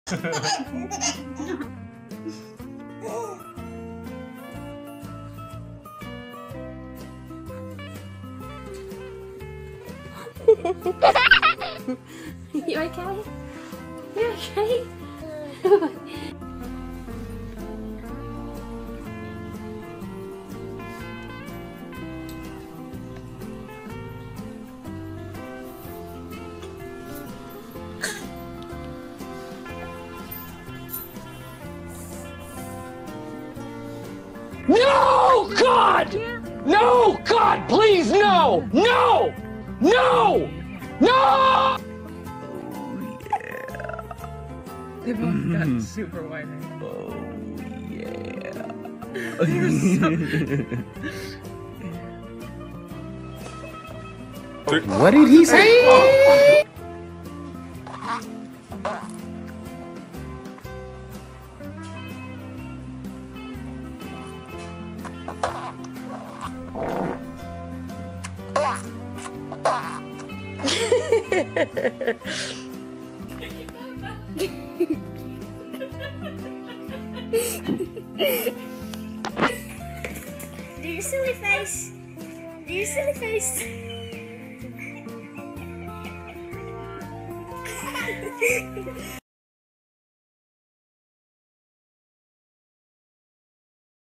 You okay? You okay? No, God! No, God, please, no! No! No! No! They both got super wide. Oh, yeah. They're so... What did he say? Do your silly face. Do your silly face.